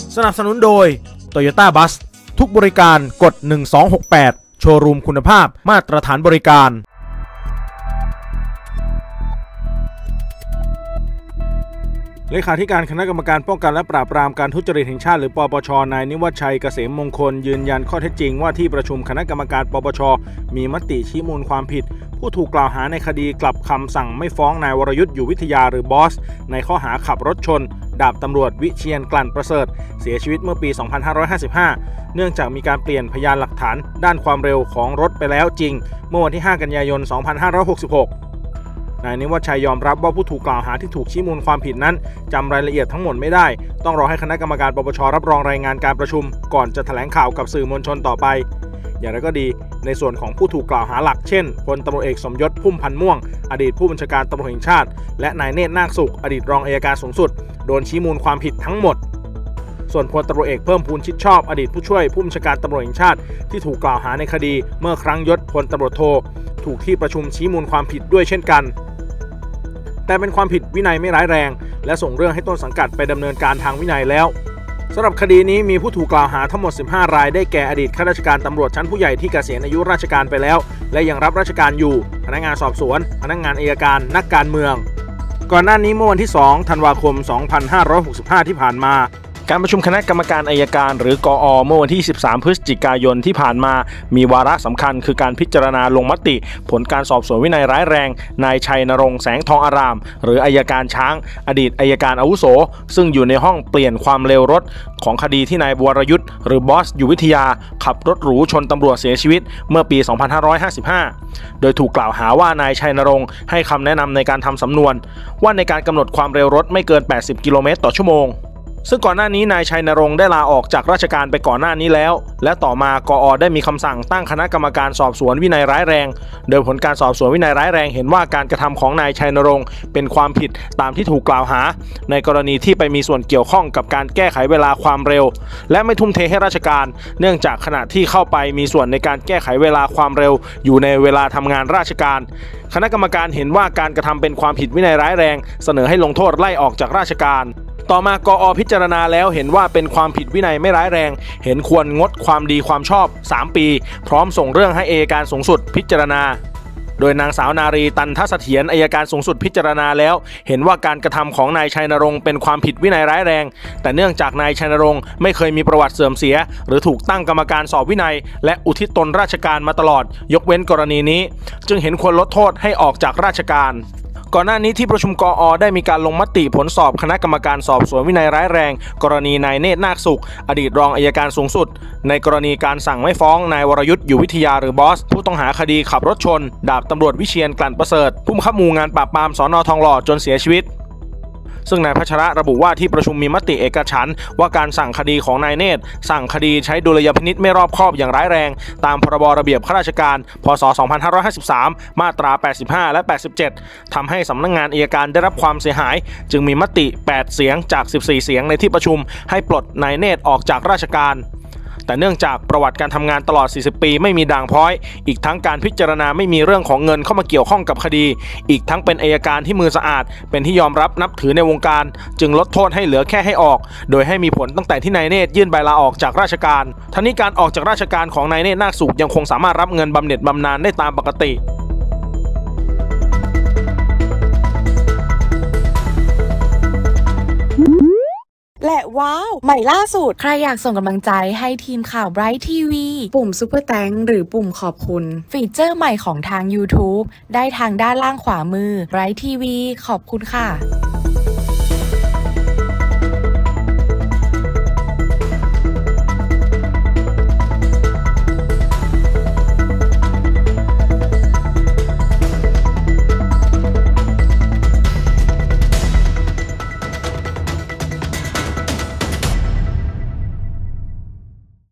สนับสนุนโดย Toyota Bus ทุกบริการกด1268โชว์รูมคุณภาพมาตรฐานบริการเลขาธิการคณะกรรมการป้องกันและปราบปรามการทุจริตแห่งชาติหรือปปช.นายนิวัฒชัยเกษมมงคลยืนยันข้อเท็จจริงว่าที่ประชุมคณะกรรมการปปช.มีมติชี้มูลความผิดผู้ถูกกล่าวหาในคดีกลับคำสั่งไม่ฟ้องนายวรยุทธ์อยู่วิทยาหรือบอสในข้อหาขับรถชนดาบตำรวจวิเชียรกลั่นประเสริฐเสียชีวิตเมื่อปี 2555 เนื่องจากมีการเปลี่ยนพยานหลักฐานด้านความเร็วของรถไปแล้วจริงเมื่อวันที่ 5 กันยายน 2566 นายนิวัฒชัยยอมรับว่าผู้ถูกกล่าวหาที่ถูกชี้มูลความผิดนั้นจำรายละเอียดทั้งหมดไม่ได้ต้องรอให้คณะกรรมการปปช.รับรองรายงานการประชุมก่อนจะแถลงข่าวกับสื่อมวลชนต่อไปอย่างไรก็ดีในส่วนของผู้ถูกกล่าวหาหลักเช่นพลตำรวจเอกสมยศพุ่มพันธ์ม่วงอดีตผู้บัญชาการตำรวจแห่งชาติและนายเนตรนาคสุขอดีตรองอัยการสูงสุดโดนชี้มูลความผิดทั้งหมดส่วนพลตำรวจเอกเพิ่มพูนชิดชอบอดีตผู้ช่วยผู้บัญชาการตำรวจแห่งชาติที่ถูกกล่าวหาในคดีเมื่อครั้งยศพลตำรวจโทถูกที่ประชุมชี้มูลความผิดด้วยเช่นกันแต่เป็นความผิดวินัยไม่ร้ายแรงและส่งเรื่องให้ต้นสังกัดไปดำเนินการทางวินัยแล้วสำหรับคดีนี้มีผู้ถูกกล่าวหาทั้งหมด15รายได้แก่อดีตข้าราชการตำรวจชั้นผู้ใหญ่ที่เกษียณอายุราชการไปแล้วและยังรับราชการอยู่พนักงานสอบสวนพนักงานอัยการนักการเมืองก่อนหน้านี้เมื่อวันที่2ธันวาคม2565ที่ผ่านมาการประชุมคณะกรรมการอัยการหรือกอ.เมื่อวันที่13พฤศจิกายนที่ผ่านมามีวาระสำคัญคือการพิจารณาลงมติผลการสอบสวนวินัยร้ายแรงนายชัยนรงค์แสงทองอารามหรืออัยการช้างอดีตอัยการอาวุโสซึ่งอยู่ในห้องเปลี่ยนความเร็วรถของคดีที่นายวรยุทธ์หรือบอสอยู่วิทยาขับรถหรูชนตำรวจเสียชีวิตเมื่อปี 2555 โดยถูกกล่าวหาว่านายชัยนรงค์ให้คำแนะนำในการทำสำนวนว่าในการกำหนดความเร็วรถไม่เกิน80กิโลเมตรต่อชั่วโมงซึ่งก่อนหน้านี้นายชัยนรงค์ได้ลาออกจากราชการไปก่อนหน้านี้แล้วและต่อมากอ.ได้มีคำสั่งตั้งคณะกรรมการสอบสวนวินัยร้ายแรงโดยผลการสอบสวนวินัยร้ายแรงเห็นว่าการกระทำของนายชัยนรงค์เป็นความผิดตามที่ถูกกล่าวหาในกรณีที่ไปมีส่วนเกี่ยวข้องกับการแก้ไขเวลาความเร็วและไม่ทุ่มเทให้ราชการเนื่องจากขณะที่เข้าไปมีส่วนในการแก้ไขเวลาความเร็วอยู่ในเวลาทำงานราชการคณะกรรมการเห็นว่าการกระทำเป็นความผิดวินัยร้ายแรงเสนอให้ลงโทษไล่ออกจากราชการต่อมากอ.พิจารณาแล้วเห็นว่าเป็นความผิดวินัยไม่ร้ายแรงเห็นควรงดความดีความชอบ3ปีพร้อมส่งเรื่องให้อัยการสูงสุดพิจารณาโดยนางสาวนารีตันทเสถียรอัยการสูงสุดพิจารณาแล้วเห็นว่าการกระทำของนายชัยนรงค์เป็นความผิดวินัยร้ายแรงแต่เนื่องจากนายชัยนรงค์ไม่เคยมีประวัติเสื่อมเสียหรือถูกตั้งกรรมการสอบวินัยและอุทิศตนราชการมาตลอดยกเว้นกรณีนี้จึงเห็นควรลดโทษให้ออกจากราชการก่อนหน้านี้ที่ประชุมกอ.ได้มีการลงมติผลสอบคณะกรรมการสอบสวนวินัยร้ายแรงกรณีนายเนตรนาคสุขอดีตรองอัยการสูงสุดในกรณีการสั่งไม่ฟ้องนายวรยุทธ์อยู่วิทยาหรือบอสผู้ต้องหาคดีขับรถชนดาบตำรวจวิเชียรกลั่นประเสริฐผู้บังคับหมู่งานปราบปรามสน.ทองหล่อจนเสียชีวิตซึ่งนายพัชระระบุว่าที่ประชุมมีมติเอกฉันท์ว่าการสั่งคดีของนายเนตรสั่งคดีใช้ดุลยพินิจไม่รอบคอบอย่างร้ายแรงตามพรบระเบียบข้าราชการพ.ศ. 2553มาตรา85และ87ทำให้สำนักงานอัยการได้รับความเสียหายจึงมีมติ8เสียงจาก14เสียงในที่ประชุมให้ปลดนายเนตรออกจากราชการแต่เนื่องจากประวัติการทำงานตลอด40ปีไม่มีด่างพร้อยอีกทั้งการพิจารณาไม่มีเรื่องของเงินเข้ามาเกี่ยวข้องกับคดีอีกทั้งเป็นอัยการที่มือสะอาดเป็นที่ยอมรับนับถือในวงการจึงลดโทษให้เหลือแค่ให้ออกโดยให้มีผลตั้งแต่ที่นายเนตรยื่นใบลาออกจากราชการทั้งนี้การออกจากราชการของนายเนตรนาคสุขยังคงสามารถรับเงินบำเหน็จบำนาญได้ตามปกติและว้าวใหม่ล่าสุดใครอยากส่งกำลังใจให้ทีมข่าว Bright TV ปุ่มซุปเปอร์แตงหรือปุ่มขอบคุณฟีเจอร์ใหม่ของทาง YouTube ได้ทางด้านล่างขวามือ Bright TV ขอบคุณค่ะ